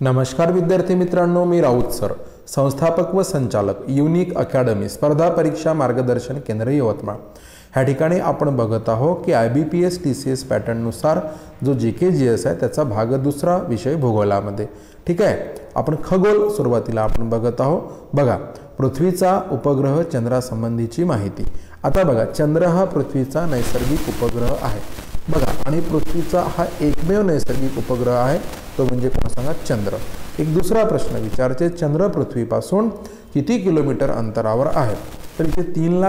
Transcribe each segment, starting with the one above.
नमस्कार विद्यार्थी मित्रांनो, मी राऊत सर, संस्थापक व संचालक युनिक अकॅडमी स्पर्धा परीक्षा मार्गदर्शन केंद्र यवतमाळ। ह्या ठिकाणी आपण बघत आहोत की IBPS TCS पॅटर्ननुसार जो GK/GS आहे त्याचा भाग दुसरा विषय भूगोलामध्ये। ठीक आहे, आपण खगोल सुरुवातीला आपण बघत आहोत। बघा, पृथ्वीचा उपग्रह चंद्रासंबंधीची माहिती। आता बघा, चंद्र हा पृथ्वीचा नैसर्गिक उपग्रह आहे। बघा, आणि पृथ्वीचा हा एकमेव नैसर्गिक उपग्रह आहे, तो म्हणजे कोण सांगा? चंद्र। एक दुसरा प्रश्न विचारते, चंद्र पृथ्वीपासून किती किलोमीटर अंतरावर आहे? तर इथे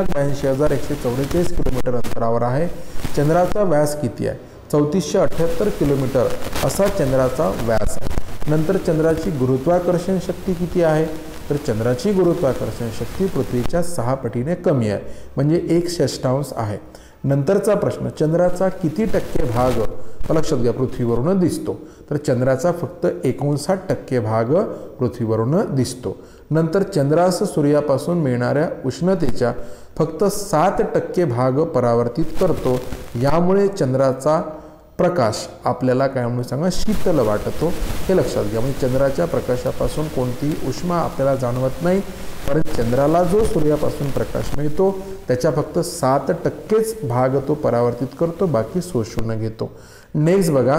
3,82,144 किलोमीटर अंतरावर आहे। चंद्राचा व्यास किती आहे? 3478 किलोमीटर असा चंद्राचा व्यास आहे। नंतर चंद्राची गुरुत्वाकर्षण शक्ती किती आहे? तर चंद्राची गुरुत्वाकर्षण शक्ती पृथ्वीच्या 6 पटीने कमी आहे, म्हणजे 1/6 आहे। नंतरचा प्रश्न, चंद्राचा किती टक्के भाग लक्षात घ्या पृथ्वीवरून दिसतो? तर चंद्राचा फक्त 59% भाग पृथ्वीवरून दिसतो। नंतर चंद्रास सूर्यापासून मिळणाऱ्या उष्णतेच्या फक्त 7% भाग परावर्तित करतो, यामुळे चंद्राचा प्रकाश आपल्याला काय म्हणून सांगा? शीतल वाटतो। हे लक्षात घ्या, म्हणजे चंद्राच्या प्रकाशापासून कोणतीही उष्मा आपल्याला जाणवत नाही, परंतु चंद्राला जो सूर्यापासून प्रकाश मिळतो त्याच्या फक्त 7%च भाग तो परावर्तित करतो, बाकी शोषून घेतो। नेक्स्ट बघा,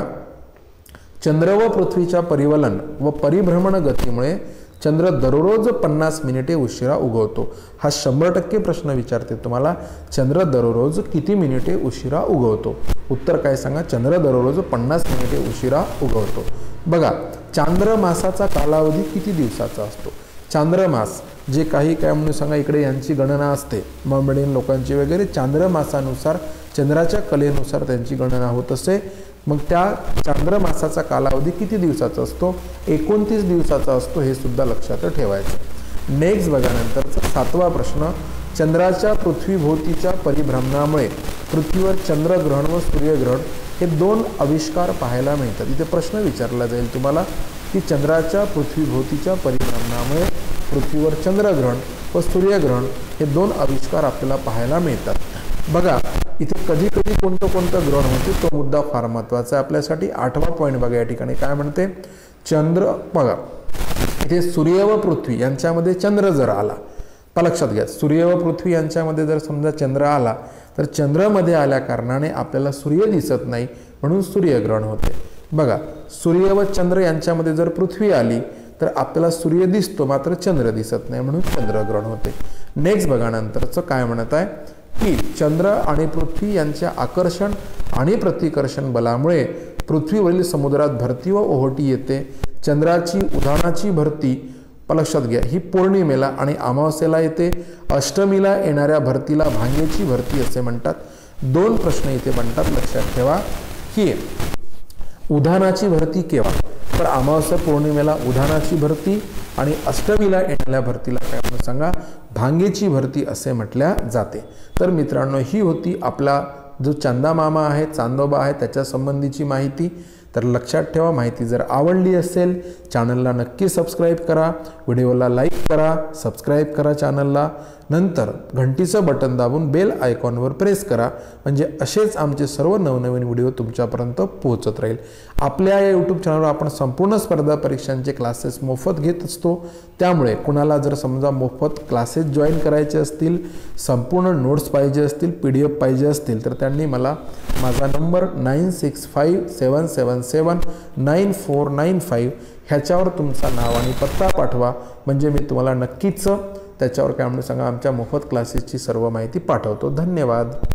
चंद्र व पृथ्वीच्या परिवलन व परिभ्रमण गतीमुळे चंद्र दररोज 50 मिनिटे उशिरा उगवतो। हा 100% प्रश्न विचारते तुम्हाला, चंद्र दररोज किती मिनिटे उशिरा उगवतो? उत्तर काय सांगा? चंद्र दररोज 50 मिनिटे उशिरा उगवतो। बघा, चांद्रमासाचा कालावधी किती दिवसाचा असतो? चांद्रमास जे काही काय म्हणून सांगा, इकडे यांची गणना असते, मोमेडियन लोकांची वगैरे, चांद्रमासानुसार चंद्राच्या कलेनुसार त्यांची गणना होत असते। मग त्या चांद्रमासाचा कालावधी किती दिवसाचा असतो? 29 दिवसाचा असतो, हे सुद्धा लक्षात ठेवायचं। नेक्स्ट बघा, नंतरचा 7वा प्रश्न, चंद्राच्या पृथ्वीभोवतीच्या परिभ्रमणामुळे पृथ्वीवर चंद्रग्रहण व सूर्यग्रहण हे 2 आविष्कार पाहायला मिळतात। इथे प्रश्न विचारला जाईल तुम्हाला की चंद्राच्या पृथ्वीभोवतीच्या परिभ्रमणामुळे पृथ्वीवर चंद्रग्रहण व सूर्यग्रहण हे 2 आविष्कार आपल्याला पाहायला मिळतात। बघा, इथे कधी कधी कोणतं ग्रहण होते तो मुद्दा फार महत्त्वाचा आहे आपल्यासाठी। 8वा पॉईंट बघा, या ठिकाणी काय म्हणते? चंद्र, बघा इथे सूर्य व पृथ्वी यांच्यामध्ये चंद्र जर आला, लक्षात घ्या, सूर्य व पृथ्वी यांच्यामध्ये जर समजा चंद्र आला तर चंद्रामध्ये आल्या कारणाने आपल्याला सूर्य दिसत नाही, म्हणून सूर्यग्रहण होते। बघा, सूर्य व चंद्र यांच्यामध्ये जर पृथ्वी आली तर आपल्याला सूर्य दिसतो, मात्र चंद्र दिसत नाही, म्हणून चंद्रग्रहण होते। नेक्स्ट बघा, नंतरचं काय म्हणत आहे की चंद्र आणि पृथ्वी यांच्या आकर्षण आणि प्रतिकर्षण बलामुळे पृथ्वीवरील समुद्रात भरती व ओहोटी येते। चंद्राची उधाणाची भरती लक्षात घ्या ही पौर्णिमेला आणि अमावस्येला येते। अष्टमीला येणाऱ्या भरतीला भांगेची भरती असे म्हणतात। 2 प्रश्न इथे बनतात, लक्षात ठेवा की उधाणाची भरती केव्हा? तर अमावस्या पौर्णिमेला उधाणाची भरती आणि अष्टमीला येणाऱ्या भरतीला काय म्हणून सांगा? भांगेची भरती असे म्हटल्या जाते। तर मित्रांनो, ही होती आपला जो चांदामामा आहे, चांदोबा आहे, त्याच्या संबंधीची माहिती। तर लक्षात ठेवा, माहिती जर आवडली असेल चॅनलला नक्की सबस्क्राईब करा, व्हिडिओला लाईक करा, सबस्क्राईब करा चॅनलला, नंतर घंटीचं बटन दाबून बेल आयकॉनवर प्रेस करा, म्हणजे असेच आमचे सर्व नवनवीन व्हिडिओ तुमच्यापर्यंत पोहोचत राहील। आपल्या या यूट्यूब चॅनलवर आपण संपूर्ण स्पर्धा परीक्षांचे क्लासेस मोफत घेत असतो, त्यामुळे कुणाला जर समजा मोफत क्लासेस जॉईन करायचे असतील, संपूर्ण नोट्स पाहिजे असतील, PDF पाहिजे असतील, तर त्यांनी मला माझा नंबर 9657779495 ह्याच्यावर तुमचा नाव आणि पत्ता पाठवा, म्हणजे मी तुम्हाला नक्कीच त्याच्यावर काय म्हणून सांगा आमच्या मोफत क्लासेसची सर्व माहिती पाठवतो। धन्यवाद।